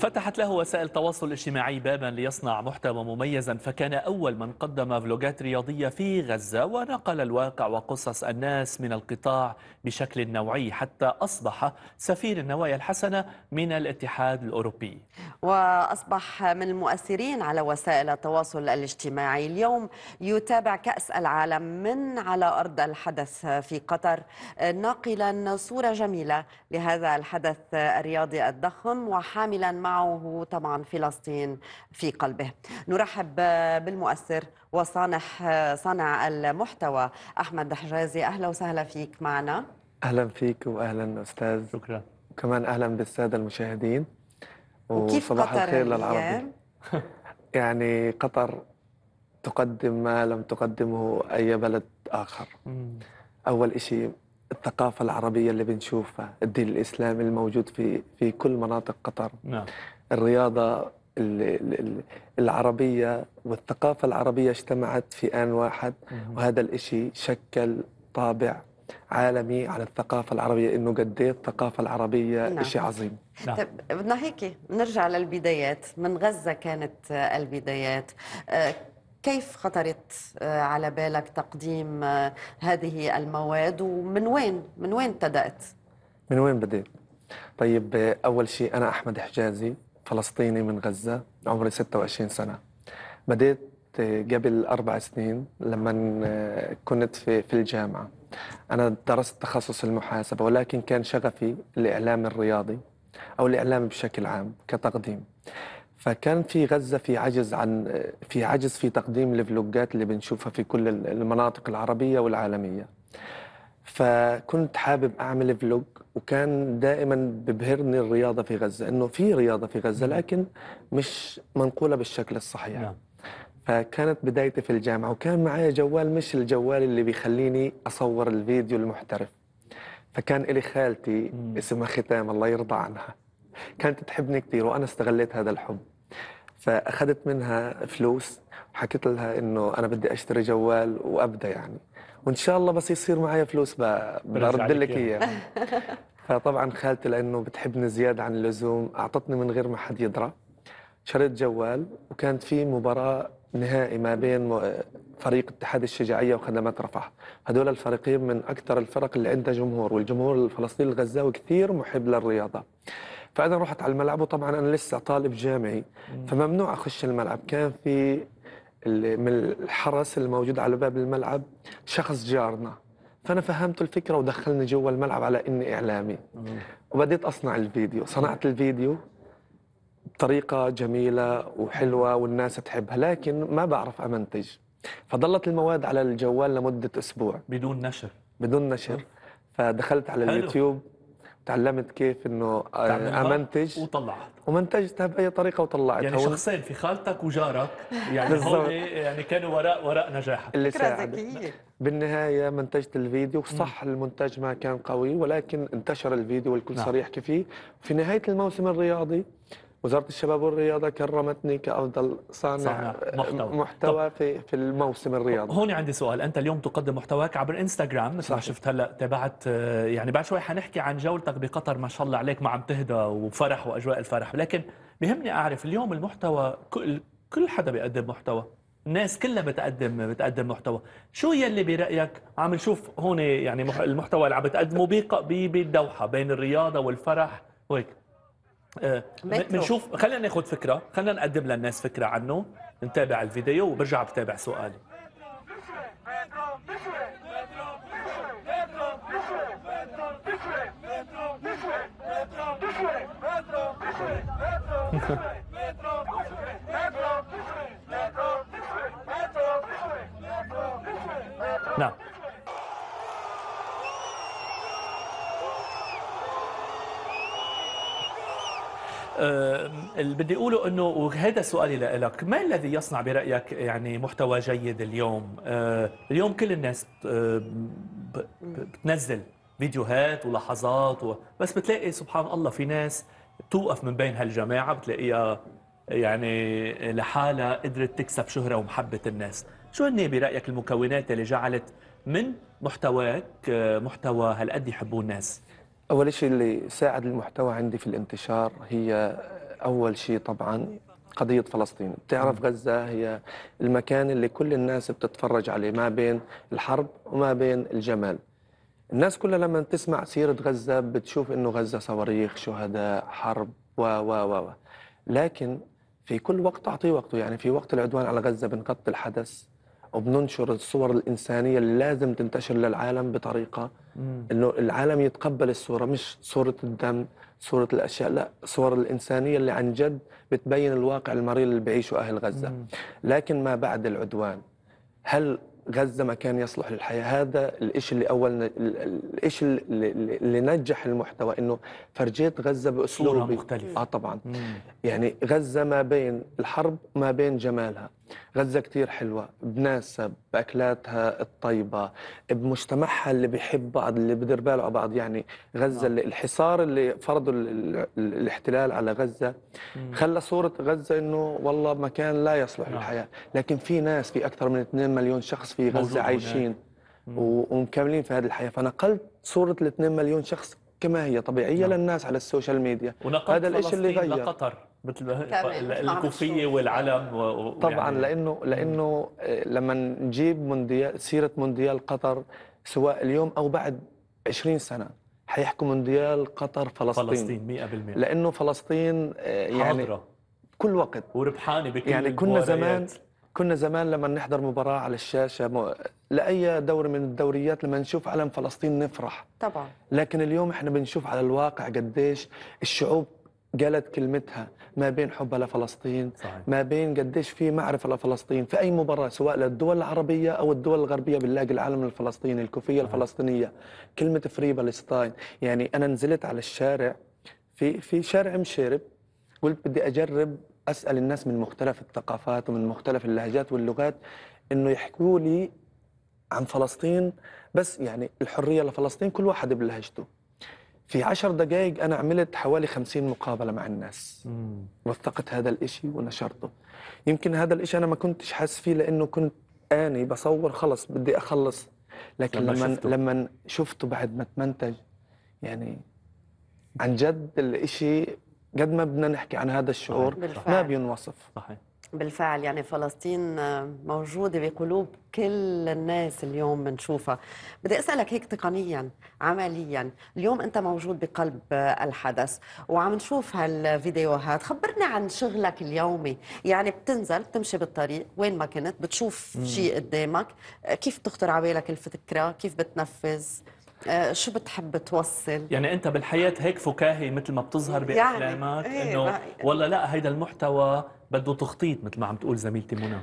فتحت له وسائل التواصل الاجتماعي بابا ليصنع محتوى مميزا، فكان أول من قدم فلوجات رياضية في غزة ونقل الواقع وقصص الناس من القطاع بشكل نوعي، حتى أصبح سفير النوايا الحسنة من الاتحاد الأوروبي. وأصبح من المؤثرين على وسائل التواصل الاجتماعي. اليوم يتابع كأس العالم من على أرض الحدث في قطر، ناقلا صورة جميلة لهذا الحدث الرياضي الضخم، وحاملا معه طبعا فلسطين في قلبه. نرحب بالمؤثر صانع المحتوى أحمد حجازي. أهلا وسهلا فيك معنا. أهلا فيك وأهلا أستاذ. شكرا. وكمان أهلا بالسادة المشاهدين وكيف وصباح قطر الخير للعربي. هي؟ يعني قطر تقدم ما لم تقدمه أي بلد آخر. أول إشي الثقافة العربية اللي بنشوفها، الدين الإسلامي الموجود في كل مناطق قطر. نعم. الرياضة العربية والثقافة العربية اجتمعت في آن واحد، وهذا الإشي شكل طابع عالمي على الثقافة العربية، إنه قد إيه الثقافة العربية نعم. إشي عظيم. نعم. طيب بدنا هيك نرجع للبدايات. من غزة كانت البدايات. كيف خطرت على بالك تقديم هذه المواد، ومن وين ابتدأت؟ من وين بديت؟ طيب أول شيء أنا أحمد حجازي، فلسطيني من غزة، عمري 26 سنة. بديت قبل 4 سنين لما كنت في الجامعة. أنا درست تخصص المحاسبة، ولكن كان شغفي الإعلام الرياضي أو الإعلام بشكل عام كتقديم. فكان في غزة في عجز في تقديم الفلوجات اللي بنشوفها في كل المناطق العربية والعالمية. فكنت حابب أعمل فلوج، وكان دائما ببهرني الرياضة في غزة، إنه في رياضة في غزة لكن مش منقولة بالشكل الصحيح. نعم. فكانت بدايتي في الجامعة، وكان معايا جوال مش الجوال اللي بيخليني أصور الفيديو المحترف. فكان إلي خالتي اسمها ختام الله يرضى عنها، كانت تحبني كثير وأنا استغليت هذا الحب. فأخذت منها فلوس وحكيت لها إنه أنا بدي أشتري جوال وأبدأ يعني، وإن شاء الله بس يصير معي فلوس برد لك إياه. فطبعا خالتي لأنه بتحبني زيادة عن اللزوم أعطتني من غير ما حد يدرى. شريت جوال، وكانت في مباراة نهائي ما بين فريق اتحاد الشجاعية وخدمات رفح. هذول الفريقين من أكثر الفرق اللي عندها جمهور، والجمهور الفلسطيني الغزاوي كثير محب للرياضة. فأنا رحت على الملعب، وطبعا أنا لسه طالب جامعي فممنوع أخش الملعب. كان في من الحرس الموجود على باب الملعب شخص جارنا، فأنا فهمت الفكرة ودخلني جوا الملعب على إني إعلامي. وبديت أصنع الفيديو، صنعت الفيديو بطريقة جميلة وحلوة والناس تحبها، لكن ما بعرف أمنتج. فضلت المواد على الجوال لمدة أسبوع بدون نشر. بدون نشر. فدخلت على حلو. اليوتيوب، تعلمت كيف إنه أمنتج، وطلعت. ومنتجتها بأي طريقة وطلعتها. يعني شخصين، في خالتك وجارك، يعني هون يعني كانوا وراء نجاحك. اللي فكرة ساعد. ذكية. بالنهاية منتجت الفيديو، صح المونتاج ما كان قوي، ولكن انتشر الفيديو والكل صار يحكي فيه. في نهاية الموسم الرياضي وزارة الشباب والرياضة كرمتني كأفضل صانع محتوى في الموسم الرياضي. هون عندي سؤال، أنت اليوم تقدم محتواك عبر انستغرام مثل ما شفت هلا، تابعت يعني بعد شوي حنحكي عن جولتك بقطر، ما شاء الله عليك ما عم تهدى وفرح وأجواء الفرح، لكن بهمني أعرف اليوم المحتوى، كل حدا بيقدم محتوى، الناس كلها بتقدم محتوى، شو يلي برأيك عم نشوف هون يعني المحتوى اللي عم بتقدمه بالدوحة بين الرياضة والفرح وهيك؟ بنشوف، خلينا ناخذ فكره، خلينا نقدم للناس فكره عنه، نتابع الفيديو وبرجع بتابع سؤالي. نعم. اللي بدي اقوله انه، وهذا سؤالي لك، ما الذي يصنع برايك يعني محتوى جيد اليوم؟ اليوم كل الناس بتنزل فيديوهات ولحظات بس بتلاقي سبحان الله في ناس توقف من بين هالجماعه، بتلاقيها يعني لحالها قدرت تكسب شهره ومحبه الناس. شو هن برايك المكونات اللي جعلت من محتواك محتوى هالقد يحبوه الناس؟ أول شيء اللي ساعد المحتوى عندي في الانتشار هي أول شيء طبعا قضية فلسطين. بتعرف غزة هي المكان اللي كل الناس بتتفرج عليه ما بين الحرب وما بين الجمال. الناس كلها لما تسمع سيرة غزة بتشوف إنه غزة صواريخ، شهداء، حرب و لكن في كل وقت أعطيه وقته. يعني في وقت العدوان على غزة بنغطي الحدث وبننشر الصور الإنسانية اللي لازم تنتشر للعالم بطريقة إنه العالم يتقبل الصورة، مش صورة الدم، صورة الأشياء، لا، صور الإنسانية اللي عن جد بتبين الواقع المرير اللي بيعيشه أهل غزة. لكن ما بعد العدوان، هل غزة مكان يصلح للحياة؟ هذا الإشي اللي الإشي اللي نجح المحتوى، إنه فرجيت غزة صورة بأسلوبي. مختلفة. طبعا. يعني غزة ما بين الحرب وما بين جمالها. غزة كتير حلوة بناسها، بأكلاتها الطيبة، بمجتمعها اللي بيحب بعض، اللي بدير باله على بعض. يعني غزة الحصار اللي فرضوا الاحتلال على غزة خلى صورة غزة إنه والله مكان لا يصلح للحياة. لكن في ناس، في أكثر من 2 مليون شخص في غزة عايشين ومكملين في هذه الحياة. فنقلت صورة ال 2 مليون شخص كما هي طبيعية للناس على السوشيال ميديا. ونقلت هذا الإشي اللي فلسطين غير لقطر مثل كمان الكوفية والعلم طبعا. ويعني لأنه لما نجيب سيرة مونديال قطر، سواء اليوم أو بعد 20 سنة حيحكوا مونديال قطر فلسطين 100%. لأنه فلسطين يعني حاضرة كل وقت وربحانة بكل يعني المباريات. كنا زمان لما نحضر مباراة على الشاشة لأي دوري من الدوريات، لما نشوف علم فلسطين نفرح طبعا. لكن اليوم احنا بنشوف على الواقع قديش الشعوب قالت كلمتها ما بين حبها لفلسطين. صحيح. ما بين قديش في معرفة لفلسطين في أي مباراة، سواء للدول العربية أو الدول الغربية، بنلاقي العلم الفلسطيني، الكوفية الفلسطينية، كلمة فري بالستاين. يعني أنا نزلت على الشارع في شارع مشيرب، قلت بدي أجرب أسأل الناس من مختلف الثقافات ومن مختلف اللهجات واللغات إنه يحكوا لي عن فلسطين، بس يعني الحرية لفلسطين كل واحد بلهجته. في 10 دقائق أنا عملت حوالي 50 مقابلة مع الناس. وثقت هذا الإشي ونشرته. يمكن هذا الإشي أنا ما كنتش حاسس فيه لأنه كنت آني بصور خلص بدي أخلص، لكن لما شفته بعد ما تمنتج، يعني عن جد الإشي قد ما بدنا نحكي عن هذا الشعور ما بينوصف. صحيح. بالفعل يعني فلسطين موجودة بقلوب كل الناس اليوم بنشوفها. بدي أسألك هيك تقنيا عمليا، اليوم أنت موجود بقلب الحدث وعم نشوف هالفيديوهات، خبرنا عن شغلك اليومي. يعني بتنزل بتمشي بالطريق وين ما كنت بتشوف شيء قدامك، كيف بتخطر على بالك الفكرة، كيف بتنفذ، شو بتحب توصل؟ يعني انت بالحياه هيك فكاهي مثل ما بتظهر بافلامك، يعني انه والله لا هيدا المحتوى بده تخطيط مثل ما عم تقول زميلتي منى.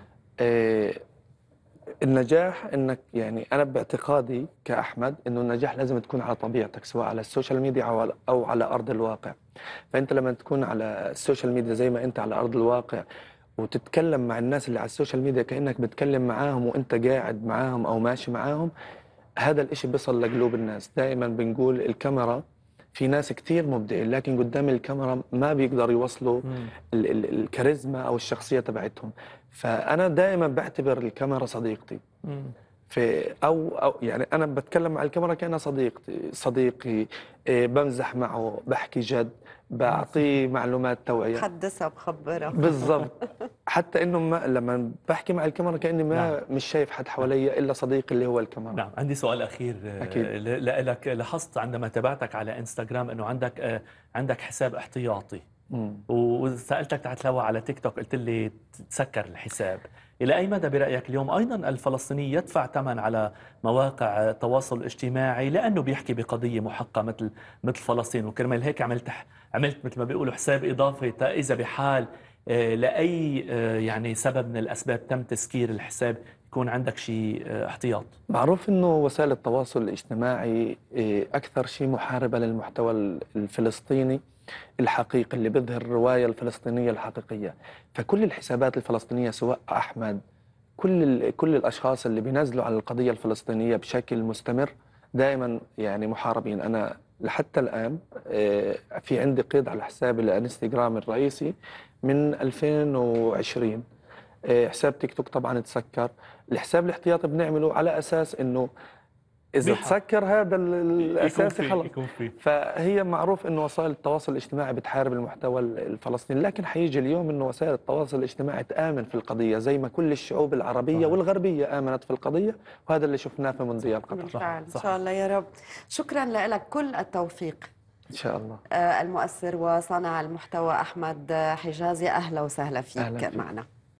النجاح انك، يعني انا باعتقادي كاحمد انه النجاح لازم تكون على طبيعتك، سواء على السوشيال ميديا او على ارض الواقع. فانت لما تكون على السوشيال ميديا زي ما انت على ارض الواقع وتتكلم مع الناس اللي على السوشيال ميديا كانك بتكلم معاهم وانت قاعد معاهم او ماشي معاهم، هذا الاشي بيصل لقلوب الناس. دائما بنقول الكاميرا، في ناس كتير مبدعين لكن قدام الكاميرا ما بيقدروا يوصلوا الكاريزما او الشخصيه تبعتهم. فانا دائما بعتبر الكاميرا صديقتي. او يعني انا بتكلم مع الكاميرا كانها صديقي، بمزح معه، بحكي جد، بعطيه معلومات توعيه، بحدثها بخبرها بالضبط. حتى انه لما بحكي مع الكاميرا كاني مش شايف حد حوالي الا صديقي اللي هو الكاميرا. نعم. عندي سؤال اخير أكيد. لك. لاحظت عندما تابعتك على انستغرام انه عندك حساب احتياطي، وسالتك تحت الهواء على تيك توك قلت لي تسكر الحساب. الى اي مدى برايك اليوم ايضا الفلسطيني يدفع ثمن على مواقع التواصل الاجتماعي لانه بيحكي بقضيه محقه مثل فلسطين، وكرمال هيك عملت مثل ما بيقولوا حساب اضافي اذا بحال لاي يعني سبب من الاسباب تم تسكير الحساب يكون عندك شيء احتياط؟ معروف انه وسائل التواصل الاجتماعي اكثر شيء محاربه للمحتوى الفلسطيني الحقيقي اللي بيظهر الروايه الفلسطينيه الحقيقيه. فكل الحسابات الفلسطينيه، سواء احمد، كل الاشخاص اللي بينزلوا على القضيه الفلسطينيه بشكل مستمر دائما يعني محاربين. انا لحتى الان في عندي قيد على حسابي الانستغرام الرئيسي من 2020. حساب تيك توك طبعا تسكر. الحساب الاحتياطي بنعمله على اساس انه إذا بيحق. تسكر هذا الأساسي خلص. يكون في فهي معروف انه وسائل التواصل الاجتماعي بتحارب المحتوى الفلسطيني، لكن حيجي اليوم انه وسائل التواصل الاجتماعي تآمن في القضية زي ما كل الشعوب العربية صحيح. والغربية آمنت في القضية، وهذا اللي شفناه في مونديال قطر. بالفعل. إن صح. شاء الله يا رب. شكرا لك، كل التوفيق. ان شاء الله. المؤثر وصانع المحتوى أحمد حجازي، أهلا وسهلا فيك أهلا فيك. معنا.